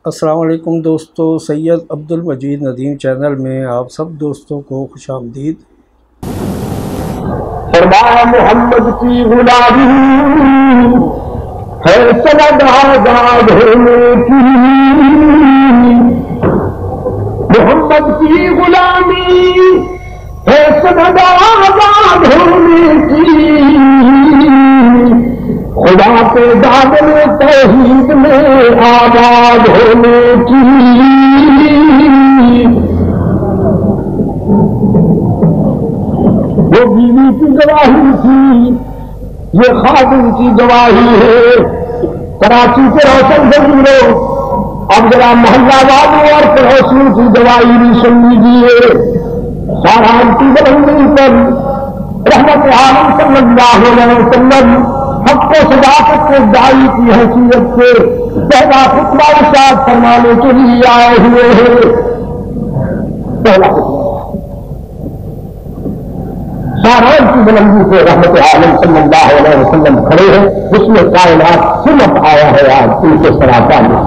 السلام علیکم دوستو، سید عبدالمجید ندیم چینل میں آپ سب دوستوں کو خوش آمدید۔ فرمایا محمد کی غلامی ہے سند آزاد ہونے کی، محمد کی غلامی ہے سند آزاد ہونے کی، خدا کے دامن توحید میں آباد ہونے کی۔ وہ بیوی کی گواہی تھی، یہ خادم کی گواہی ہے۔ کراچی کے روشن زمینوں، اب ذرا محلہ والوں اور پڑوسیوں کی گواہی بھی سن لیجیے۔ ساران کی بلندی پر رحمت عالم صلی اللہ علیہ وسلم حق و صداقت کے داعی کی حیثیت سے پہلا خطبہ ارشاد فرمانے کے لیے آئے ہوئے ہیں۔ پہلا خطبہ ساران کی بلندی سے رحمت عالم صلی اللہ علیہ وسلم کھڑے ہیں، اس میں کائنات سمت آیا ہے آج ان کے سراپا میں۔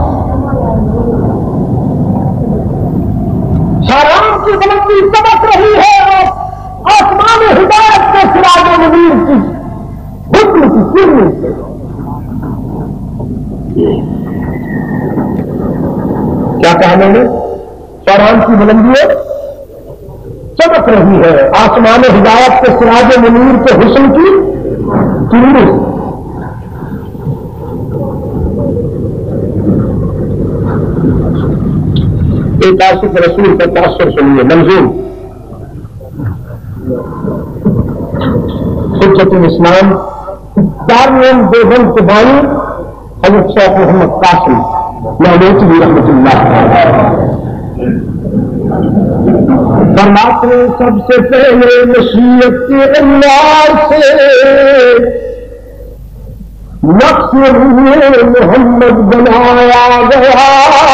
ساران کی بلندی سمت رہی ہے اور آسمان ہدایت کے سراج و منیر کی حکم کی سرنی سے کیا کہنے میں ساران کی بلندی چمک رہی ہے، آسمان ہدایت کے سراج منیر کے حسن کی چمڑی۔ ایک عاشق رسول کا تاثر سنیے، منظور حجت الاسلام دارالعلوم دیوبند کے بانی حضرت شیخ محمد قاسم نانوتوی رحمۃ اللہ فرماتے سب سے پہلے نصیحت کے انوار سے نقش روح محمد بنایا گیا،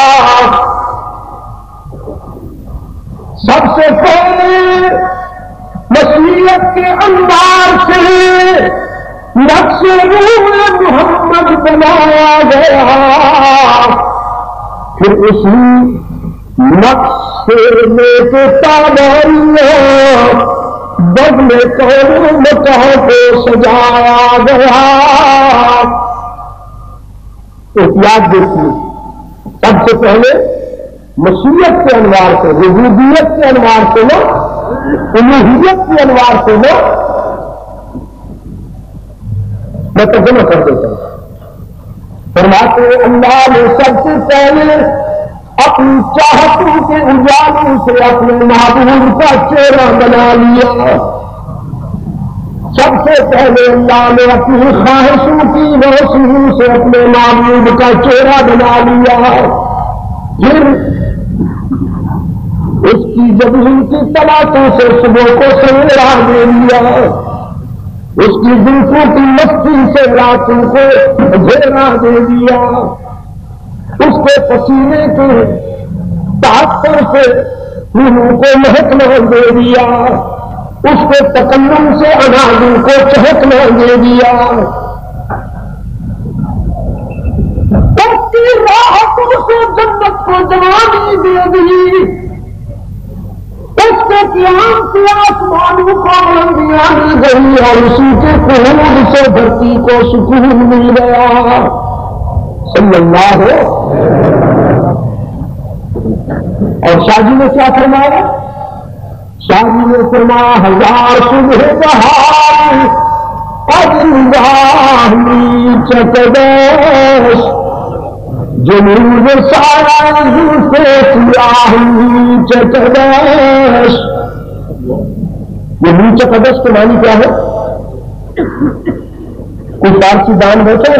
سب سے پہلے نصیحت کے انوار سے نقش روح محمد بنایا گیا، پھر اسی نقش سے لے کے تابعیاں بدلے قوم مکہ کو سجایا گیا۔ احتیاط دیکھیے، سب سے پہلے مشیت کے انوار سے، ربوبیت کے انوار سے نہ، الوہیت کے انوار سے نہ، میں ترجمہ کر دیتا ہوں۔ فرماتے اللہ نے سب سے پہلے اپنی چاہتوں کے اجالوں سے اپنے محبوب کا چہرہ بنا لیا، سب سے پہلے اللہ نے اپنی خواہشوں کی روشنی سے اپنے محبوب کا چہرہ بنا لیا، پھر اس کی زمین کی تلاشوں سے صبح کو سویرا دے لیا، اس کی زلفوں کی مستی سے راتوں کو اندھیرا دے دیا، اس کے پسینے کے تحفر سے روحوں کو مہکنا دے دیا، اس کے تکلم سے اناجوں کو چہکنا دے دیا، اس کی راحتوں سے جنت کو جوانی دے دی، اس کے قیام سے آسمانوں کو بلندیاں مل گئی اور اسی کے قرون سے دھرتی کو سکون مل گیا۔ صلی اللہ اور شاہ جی نے کیا فرمایا؟ شاہ جی نے فرمایا ہزار صبح بہار اجنگاہی چکدش جنوب سارا سے سیاہی چکدش۔ یہ نیچ چکدش کے معنی کیا ہے؟ کوئی فارسی دان بیٹھے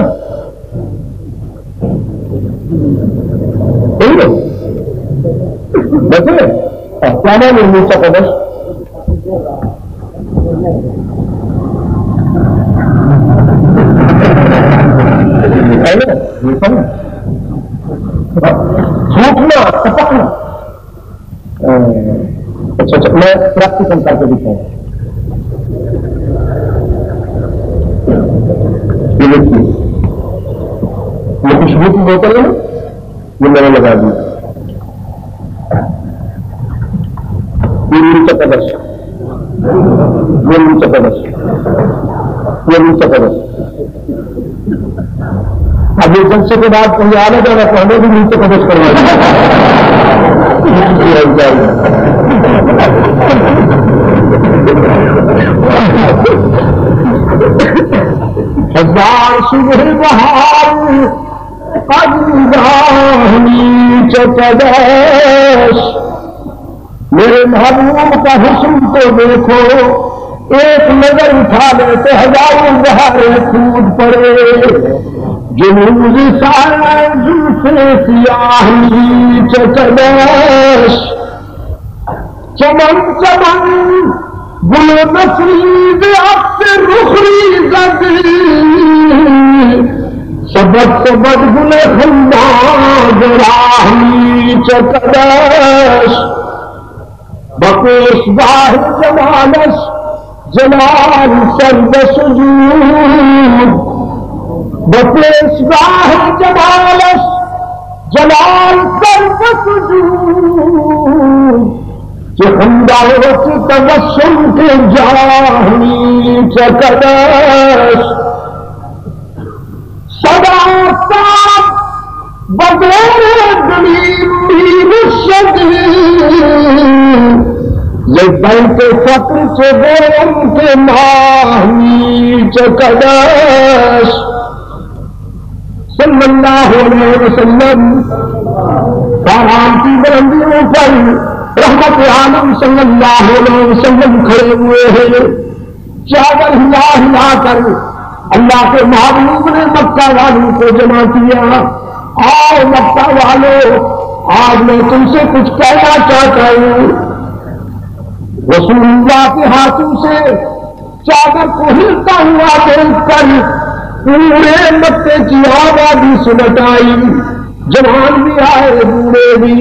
بیٹھے کیا نام ہے نیچ چکدش؟ جھوٹنا ٹپکنا۔ اچھا میں پریکٹیکل کر کے دکھاؤں۔ یہ خوشبو کی بوتل ہے یہ میں نے لگا دی یہ نیچا قدر اب یہ جلسے کے بعد کہیں آنا جانا پہلے بھی نیچے قدر کروا ہزار صبح بہار نیچے قدر میرے محبوب کا حسن تو دیکھو ایک نظر اٹھا لے تو ہزاروں بہاریں کود پڑے جنوب سارے زلفے سیاہ نیچے قدر چمن چمن گل نسرید اب سے رخری زدی سبت سبت گل خندان راہ نیچے قدر بکوش باہ جمالش جلال سرد سجود بکوش باہ جمالش جلال سرد سجود کہ خنداؤں کی تبسم کے جاہنی چقدر صدا صاحب بغیر دلیل شدید یہ بلکہ فقر سے بولن کے ماہی چقدر صلی اللہ علیہ وسلم کارام کی بلندیوں پر رحمت عالم صلی اللہ علیہ وسلم کھڑے ہوئے ہیں چادر ہلا ہلا کر اللہ کے محبوب نے مکہ والوں کو جمع کیا آؤ مکہ والوں آج میں تم سے کچھ کہنا چاہتا ہوں رسول اللہ کے ہاتھوں سے چادر کو ہلتا ہوا دیکھ کر پورے مکے کی آبادی سمٹ آئی جوان بھی آئے بوڑھے بھی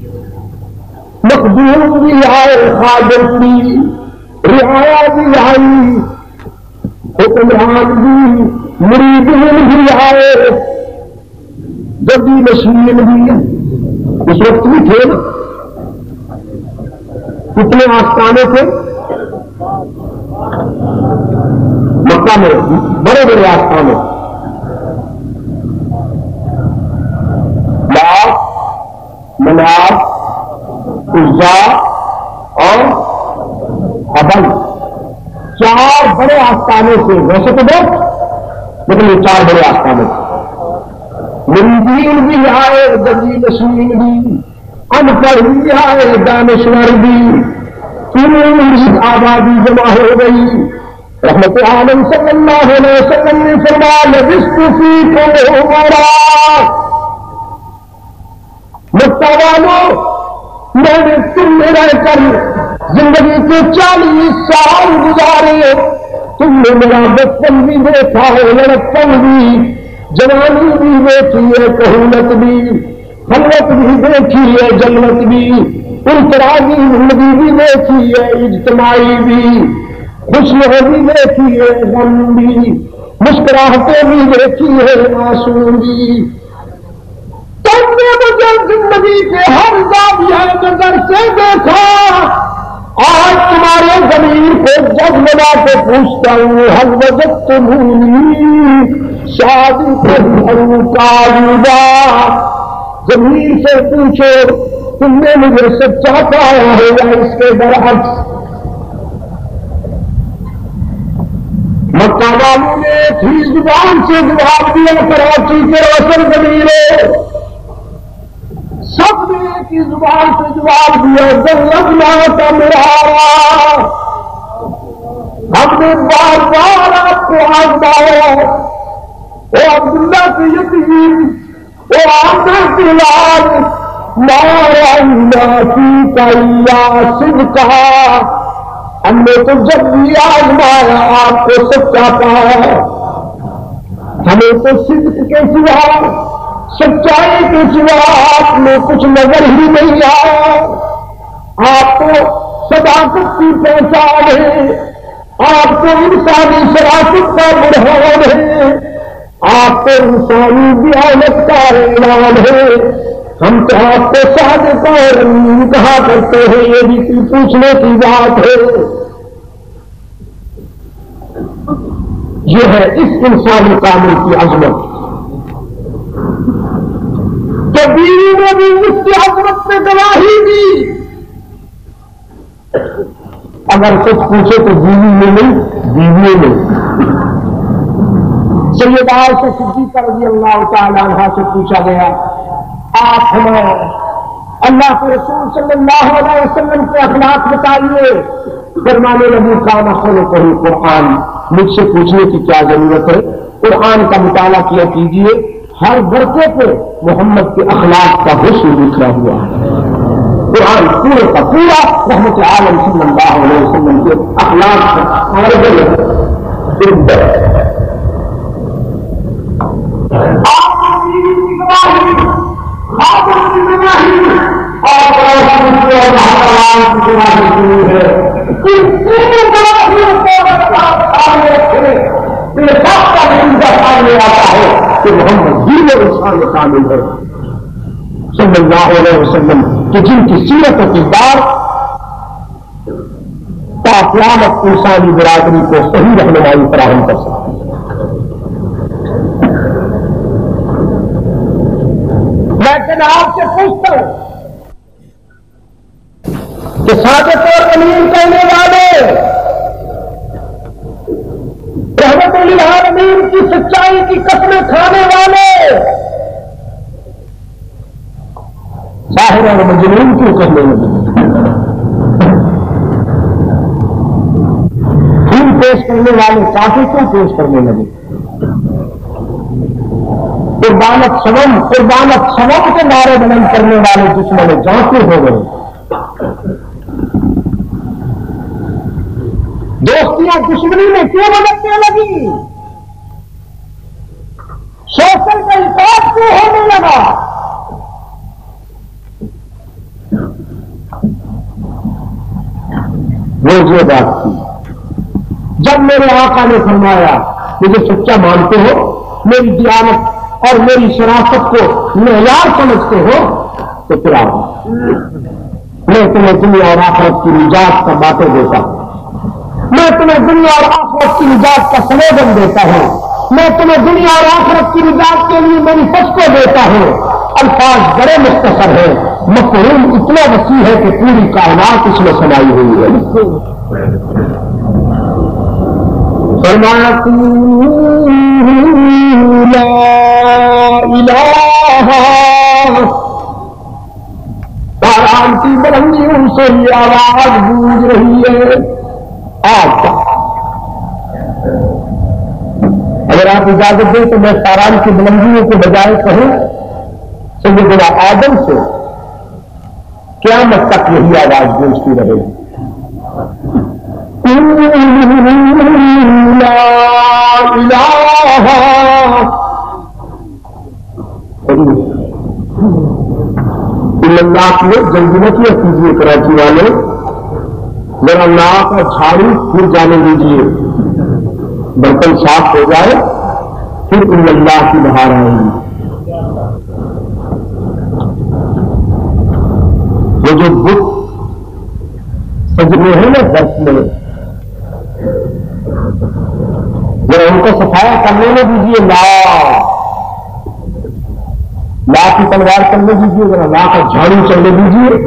مخدوم بھی آئے خادم بھی رعایا بھی آئی حکمران بھی مریدین بھی آئے گدی نشین بھی اس وقت بھی تھے نا کتنے آستانے تھے مکہ میں بڑے بڑے آستانے لات منات عزا اور حبل چار بڑے آستانے تھے ویسے تو بہت لیکن یہ چار بڑے آستانے تھے مریدین بھی آئے گدی نشین بھی ان پڑھ بھی آئے دانشور بھی پوری مرید آبادی جمع ہو گئی رحمت عالم صلی اللہ علیہ وسلم نے فرمایا لبثت فیکم عمرا مکہ والوں میں نے تم میں رہ کر زندگی کے 40 سال گزارے تم نے میرا بچپن بھی دیکھا ہے لڑکپن بھی جوانی بھی دیکھی ہے کہولت بھی خلوت بھی دیکھی ہے جنت بھی انفرادی زندگی بھی دیکھی ہے اجتماعی بھی خوشیاں بھی دیکھی ہے غم بھی مسکراہٹیں بھی دیکھی ہے معصوم بھی تم نے مجھے زندگی کے ہر زاویہ نظر سے دیکھا آج تمہارے ضمیر کو جگمگا کے پوچھتا ہوں ہل وجدتمونی شادی کا ضمیر سے پوچھو تم نے مجھے سچا پایا ہے یا اس کے برعکس مکہ والوں نے تھی زبان سے جواب دیا کراچی کے روشن ضمیرے سب نے ایک ہی زبان سے جواب دیا زلزلہ کا مرارا ہم نے بار بار آپ کو آزمایا وہ عبداللہ کے یتیم وہ آمدہ کے لال مارا فی کا صدقہ ہم نے تو جب بھی آزمایا آپ کو سچا پایا ہمیں تو صدق کے سوا سچائی کے سوا آپ میں کچھ نظر ہی نہیں آیا آپ کو صداقت کی پہچان ہے آپ کو انسانی شرافت کا برہان ہے آپ کو انسانی دیانت کا اعلان ہے ہم تو آپ کو صادق اور امین کہا کرتے ہیں، یہ بھی کوئی پوچھنے کی بات ہے؟ یہ ہے اس انسانی کامل کی عظمت کہ بیوی نے بھی اس کی عظمت میں گواہی دی۔ اگر کچھ پوچھے تو بیوی میں نہیں، بیوی میں سیدہ عائشہ صدیقہ رضی اللہ تعالی عنہا سے پوچھا گیا، آپ ہمیں اللہ کے رسول صلی اللہ علیہ وسلم کے اخلاق بتائیے۔ فرمانے لگی کان خلقہ قرآن، مجھ سے پوچھنے کی کیا ضرورت ہے، قرآن کا مطالعہ کیا کیجیے، ہر برقعے پہ محمد کے اخلاق کا حسن بکھرا ہوا ہے۔ قرآن پورے کا پورا رحمت عالم صلی اللہ علیہ وسلم کے اخلاق کا کہ محمد دین اور انسان کامل ہے صلی اللہ علیہ وسلم، کہ جن کی سیرت و کردار تا قیامت انسانی برادری کو صحیح رہنمائی فراہم کر سکتے ہیں۔ لیکن آپ سے پوچھتا ہوں کہ صادق اور امین کہنے والے، رحمت للعالمین کی سچائی کی قسمیں کھانے والے، ساحر اور مجنون کیوں کرنے لگے؟ خون پیش کرنے والے کافی کیوں پیش کرنے لگے؟ قربانت سنم کے نعرے بلند کرنے والے دشمن جاں کیوں ہو گئے؟ دوستیاں دشمنی میں کیوں بدلنے لگی؟ سوشل کا حساب کیوں ہونے لگا؟ وہ یہ بات تھی جب میرے آقا نے فرمایا مجھے سچا مانتے ہو، میری دیانت اور میری شرافت کو معیار سمجھتے ہو تو پھر آؤ، میں تمہیں دنیا اور آخرت کی نجات کا باتیں دیتا ہوں، میں تمہیں دنیا اور آخرت کی نجات کا سلوگن دیتا ہوں، میں تمہیں دنیا اور آخرت کی نجات کے لیے میری فسکو دیتا ہوں۔ الفاظ بڑے مختصر ہیں، مفہوم اتنا وسیع ہے کہ پوری کائنات اس میں سمائی ہوئی ہے۔ فرمایا لا الہ، باران کی بلندیوں سے یہ آواز گونج رہی ہے۔ آپ اگر آپ اجازت دیں تو میں ساران کی بلندیوں کے بجائے کہوں سیدنا آدم سے قیامت تک یہی آواز گونجتی رہے گی۔ لا الہ الا اللہ کی جلدی کیا کیجیے کراچی والے، میرا ناک اور جھاڑو پھر جانے دیجیے، برتن صاف ہو جائے پھر ان اللہ کی بہار آئے گی۔ وہ جو بت سجنے ہیں نا درس میں، ذرا ان کو صفایا کرنے میں دیجیے، لا کی تلوار کرنے دیجیے، ذرا لا کا جھاڑو چلنے دیجیے۔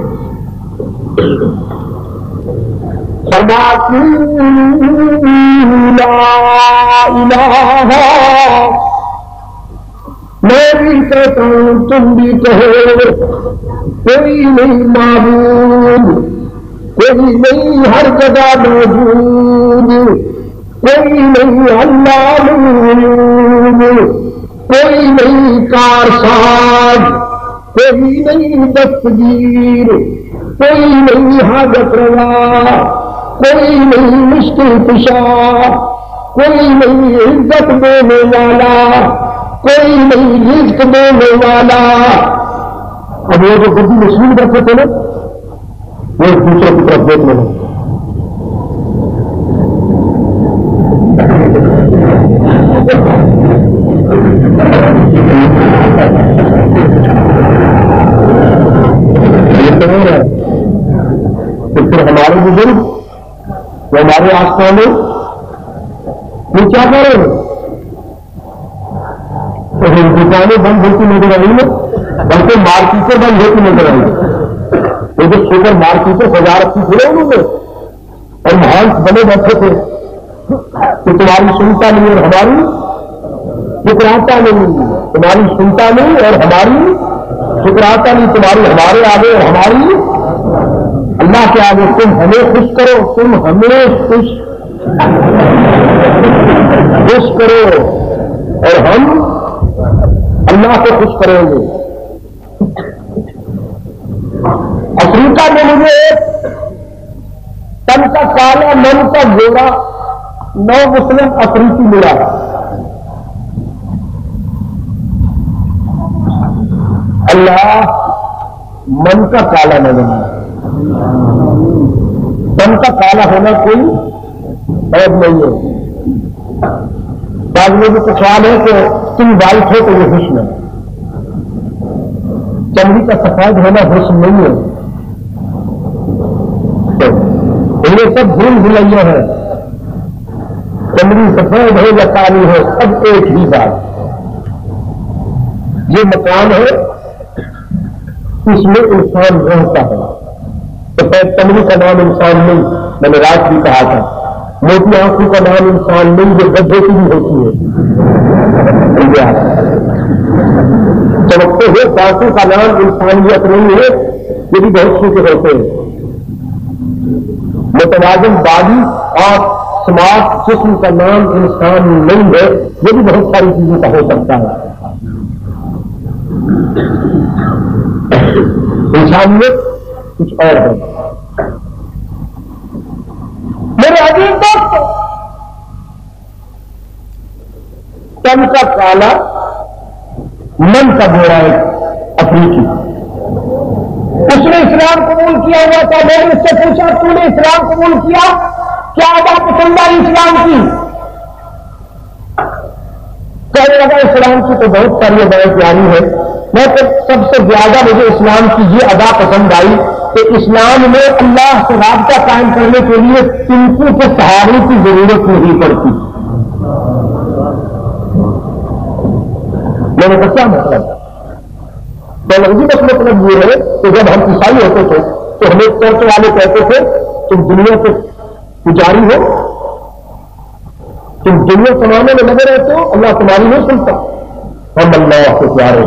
لا الہ، میں بھی کہتا ہوں تم بھی کہو، کوئی نہیں معبود، کوئی نہیں ہر جگہ موجود، کوئی نہیں اللہ موجود، کوئی نہیں کارساز، کوئی نہیں دستگیر، کوئی نہیں حاجت روا، کوئی نہیں مشکل کشا، کوئی نہیں عزت دینے والا، کوئی نہیں رزق دینے والا۔ اب یہ جو گدی مشین کرتے تھے نا، وہ ایک دوسرے کی طرف دیکھ لیں، ہمارے بزرگ وہ ہمارے آستانے یہ کیا کر رہے ہیں؟ دکانیں بند ہوتی نظر آئی ہے، بلکہ مارکیٹیں بند ہوتی نظر آئی ہے. وہ جو سپر مارکیٹیں سجا رکھی تھی انہوں نے اور محل بنے بیٹھے تھے کہ تمہاری سنتا نہیں اور ہماری ٹکراتا نہیں، تمہاری سنتا نہیں اور ہماری ٹکراتا نہیں، تمہاری ہمارے آگے اور ہماری اللہ کے آگے. تم ہمیں خوش کرو، تم ہمیں خوش کرو اور ہم اللہ کو خوش کریں گے. افریقہ میں مجھے ایک تن کا کالا من کا گوڑا نو مسلم افریقی ملا. اللہ من کا کالا نہ بنا. من کا کالا ہونا کوئی عیب نہیں ہے. بعض لوگوں کو خیال ہے کہ تم وائٹ ہو تو یہ حسن ہے. چمڑی کا سفید ہونا حسن نہیں ہے. یہ سب بھول بھلائیاں ہیں. چمڑی سفید ہو یا کالی ہو سب ایک ہی بات. یہ مکان ہے، اس میں انسان رہتا ہے. تو چمڑی کا نام انسان نہیں، میں نے رات بھی کہا تھا. موٹی آنکھوں کا نام انسان نہیں، جو گدھے کی بھی ہوتی ہے. چمکتے ہوئے دانتوں کا نام انسانیت نہیں ہے، یہ بھی بہت سی کے ہوتے ہیں. متوازن باڈی اور سمارٹ جسم کا نام انسان نہیں ہے، یہ بھی بہت ساری چیزوں کا ہو سکتا ہے. انسانیت کچھ اور ہے. میرے عزیز دوست، تن کا کالا من کا گوڑا ایک افریقی، اس نے اسلام قبول کیا ہوا تھا. میں نے اس سے پوچھا تو نے اسلام قبول کیا، کیا ادا پسند آئی اسلام کی؟ کہنے لگا اسلام کی تو بہت ساری ادائیں پیاری ہے، میں تو سب سے زیادہ مجھے اسلام کی یہ ادا پسند آئی کہ اسلام میں اللہ سے رابطہ قائم کرنے کے لیے تنکو کے سہارے کی ضرورت نہیں پڑتی. میں نے کہا کیا مطلب؟ ٹیکنالوجی کا مطلب یہ ہے کہ جب ہم عیسائی ہوتے تھے تو ہمیں چرچ والے کہتے تھے تم دنیا کے پجاری ہو، تم دنیا کمانے میں لگے رہتے ہو، اللہ تمہاری نہیں سنتا. ہم اللہ کو پیارے،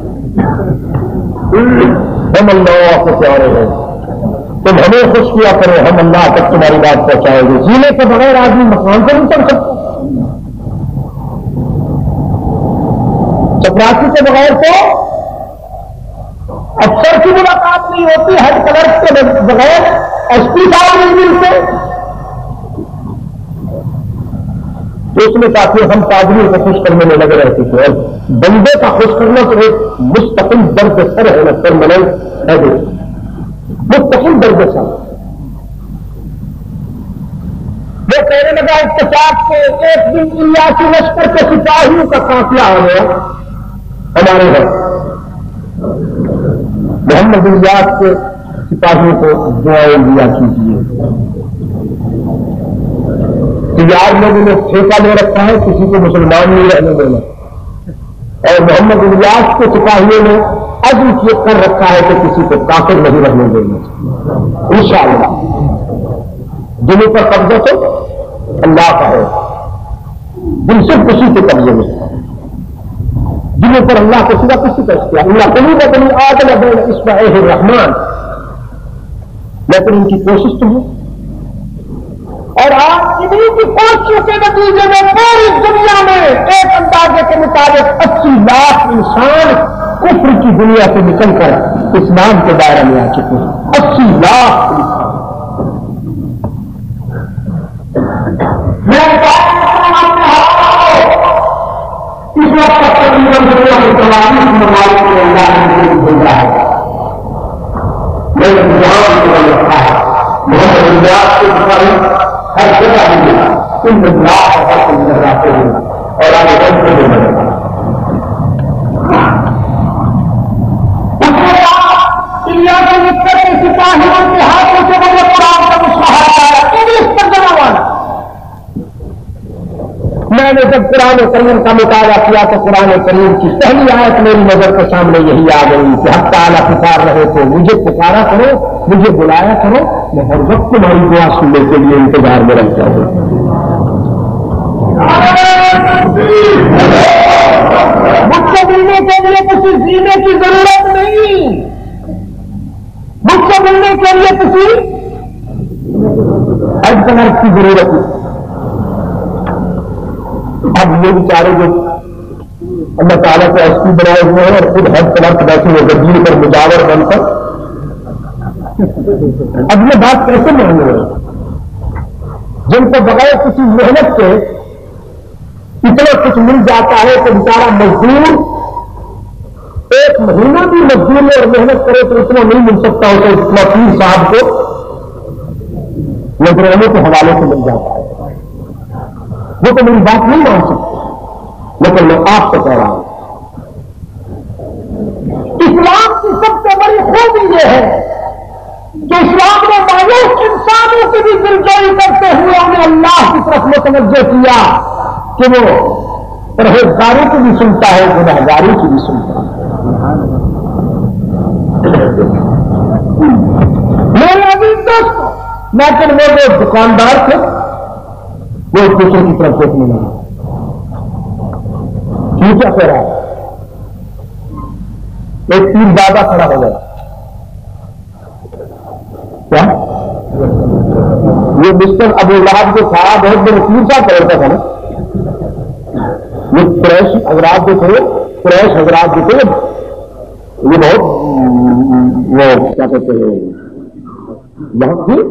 ہم اللہ کو پیارے ہیں، تم ہمیں خوش کیا کرو، ہم اللہ تک تمہاری بات پہنچائیں گے. جینے کے بغیر آدمی مکان سے نہیں چڑھ سکتا، چپراسی کے بغیر تو افسر کی ملاقات نہیں ہوتی، ہیڈ کلرک کے بغیر ایس پی صاحب نہیں ملتے. تو اس میں کافی ہم پادریوں کو خوش کرنے میں لگے رہتے تھے، اور بندے کا خوش کرنا تو ایک مستقل درد سر ہے نا، پرماننٹ ہے، مستقل درد سر. وہ کہنے لگا اتفاق سے ایک دن الیاسی لشکر کے سپاہیوں کا قافلہ آ گیا ہمارے گھر. محمد الیاس کے سپاہیوں کو دعائیں دیا کیجیے. تجار لوگوں نے ٹھیکہ لے رکھا ہے کسی کو مسلمان نہیں رہنے دینا، اور محمد الیاس کے سپاہیوں نے عزم کر رکھا ہے کہ کسی کو کافر نہیں رہنے دینا. انشاءاللہ دلوں پر قبضہ تو اللہ کا ہے، دل صرف کسی کے قبضے میں، دلوں پر اللہ کو سوا کسی کا اختیار. اللہ قریب بنی آدم بین اصبعیہ الرحمن، لیکن ان کی کوشش تو ہے. اور آج انہیں کی کوششوں کے نتیجے میں پوری دنیا میں ایک اندازے کے مطابق 80 لاکھ انسان کفر کی دنیا سے نکل کر اسلام کے دائرے میں آ چکے ہیں. 80 لاکھ انسان. اس وقت تک تقریباً دنیا کے 44 ممالک میں اللہ نے بھیج رہا ہے. لیکن جہاں بھی رکھا ہے محمد الیاس کے مطابق ہر جگہ ملے ان بدلاؤ کا نظر آتے ہیں اور آگے بڑھتے ہوئے نظر آتے ہیں. اس کے بعد انڈیا کے مقصد کے سپاہیوں کے ہاتھوں سے بڑے قرآن کا میں نے جب قرآن کریم کا مطالعہ کیا تو قرآن کریم کی پہلی آیت میری نظر کے سامنے یہی آ گئی کہ حق تعالیٰ پکار رہے تو مجھے پکارا کرو، مجھے بلایا کرو، میں ہر وقت تمہاری دعا سننے کے لیے انتظار میں رہتا ہوں۔ مجھ سے ملنے کے لیے کسی جینے کی ضرورت نہیں، مجھ سے ملنے کے لیے کسی ایڈوانس کی ضرورت نہیں۔ اب یہ بیچارے جو اللہ تعالیٰ کو ایس پی بنائے ہوئے ہیں اور خود ہر طرف بیٹھے ہوئے گدی پر مجاور بن کر، اب یہ بات کیسے نہیں ہے؟ جن کو بغیر کسی محنت کے اتنا کچھ مل جاتا ہے کہ بیچارہ مزدور ایک مہینہ بھی مزدوری اور محنت کرے تو اتنا نہیں مل سکتا اسے، اتنا پیر صاحب کو نظرانے کے حوالے سے مل جاتا ہے۔ وہ تو میری بات نہیں مان سکتے، لیکن میں آپ سے کہہ رہا ہوں اسلام کی سب سے بڑی خوبی یہ ہے کہ اسلام نے مایوس انسانوں کی بھی دلجوئی کرتے ہوئے انہیں اللہ کی طرف متوجہ کیا کہ وہ پرہیزگاروں کی بھی سنتا ہے، گنہگاروں کی بھی سنتا ہے۔ میرے عزیز دوست، لیکن وہ جو دکاندار تھے وہ ایک دوسرے کی طرف دیکھنے لگا، کیوں کیا کہہ رہا ہے؟ ایک تیر زیادہ کھڑا ہو گیا، کیا یہ مسٹر ابو لہب جو تھا بہت بڑے تیر صاحب کرتا تھا نا، یہ قریش حضرات جو تھے، قریش حضرات جو تھے یہ بہت وہ کیا کہتے ہیں بہت ہی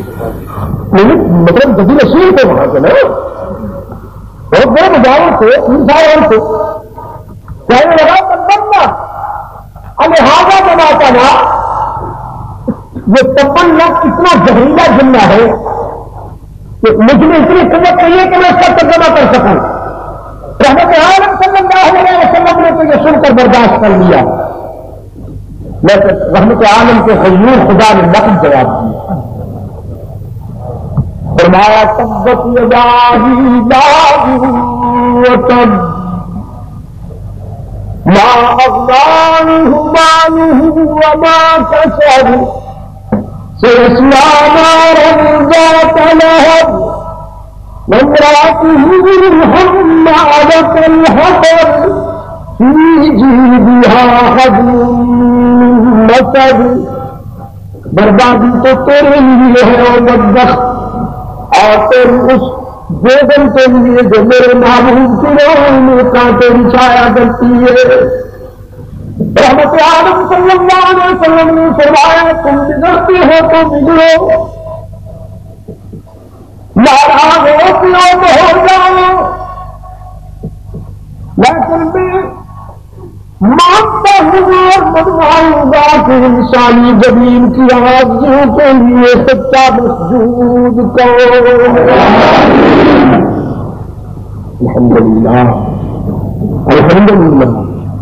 مطلب جدید رسول تھے وہاں سے نا، بہت بڑے مجاور تھے، انسان تھے، کہنے لگا تبنا لہٰذا بناتا نا، یہ تبنا اتنا زہریلا جملہ ہے کہ مجھ میں اتنی قوت نہیں ہے کہ میں اس کا ترجمہ کر سکوں۔ رحمت عالم صلی اللہ علیہ وسلم نے تو یہ سن کر برداشت کر لیا، لیکن رحمت عالم کے غیور خدا نے نقل جواب دیا، فرمایا تبت یداہی وتب ما اغنی عنہ مالہ وما کسب سیصلی نارا ذات لہب وامرأته حمالة الحطب في جیدها حبل من مسد۔ بربادی تو تیرے لیے ہے اور بدبخت، اور تیری اس بیگم کے لیے جو میرے محبوب کی روح میں کانٹے بچھایا کرتی ہے۔ رحمت عالم صلی اللہ علیہ وسلم نے فرمایا تم بگڑتے ہو تو بگڑو، ناراض ہوتی ہو تو ہو جاؤ، لیکن میں مانتا ہوں اور منواؤں گا کہ انسانی زمین کی آرزو کے لیے سچا مسجود کرو۔ الحمدللہ الحمدللہ،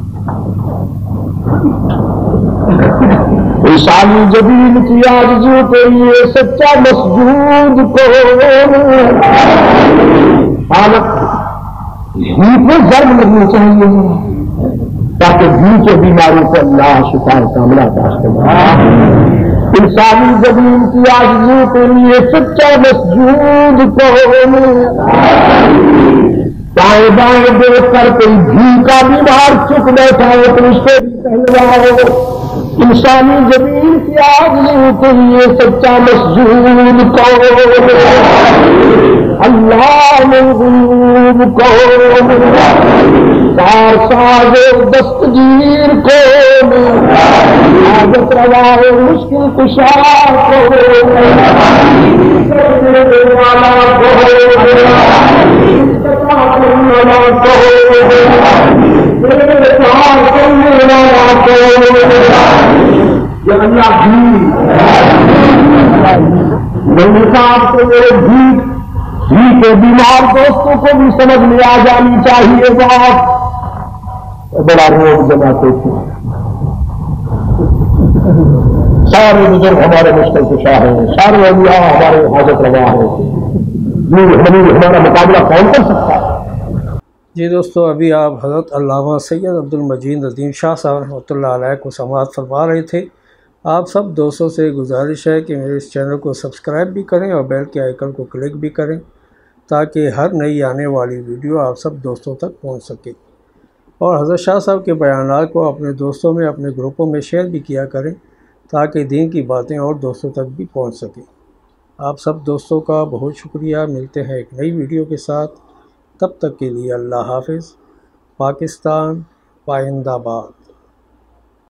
انسانی زمین کی آرزو کے لیے سچا مسجود کرو۔ حالت گھی پہ ضرب لگنی چاہیے تاکہ گھی کے بیماری سے اللہ شفا کاملہ عطا فرمائے۔ انسانی زمین کی آرزو کے لیے سچا مسجود کرو۔ دائیں بائیں دیکھ کر کوئی گھی کا بیمار چپ بیٹھا ہے تو اس کو بھی کہلواؤ۔ انسانی زمین کی آرزو کے لیے سچا مسجود کرو۔ اللہ نے غیوب کو کار ساز دستگیر کو حاجت روا مشکل کشا کو والا صاحب کو میرے بھی کے بیمار دوستوں کو بھی سمجھ میں آ جانی چاہیے۔ بات بڑا روگ جماتے تھے، سارے بزرگ ہمارے مشکل کشا ہیں، سارے اولیاء ہمارے حاجت روا ہیں، ہمارا مقابلہ کون کر سکتا ہے؟ جی دوستو، ابھی آپ حضرت علامہ سید عبدالمجید ندیم شاہ صاحب رحمۃ اللہ علیہ کو سماعت فرما رہے تھے۔ آپ سب دوستوں سے گزارش ہے کہ میرے اس چینل کو سبسکرائب بھی کریں اور بیل کے آئیکن کو کلک بھی کریں تاکہ ہر نئی آنے والی ویڈیو آپ سب دوستوں تک پہنچ سکے، اور حضرت شاہ صاحب کے بیانات کو اپنے دوستوں میں، اپنے گروپوں میں شیئر بھی کیا کریں تاکہ دین کی باتیں اور دوستوں تک بھی پہنچ سکیں۔ آپ سب دوستوں کا بہت شکریہ۔ ملتے ہیں ایک نئی ویڈیو کے ساتھ، تب تک کے لیے اللہ حافظ۔ پاکستان پائندہ باد۔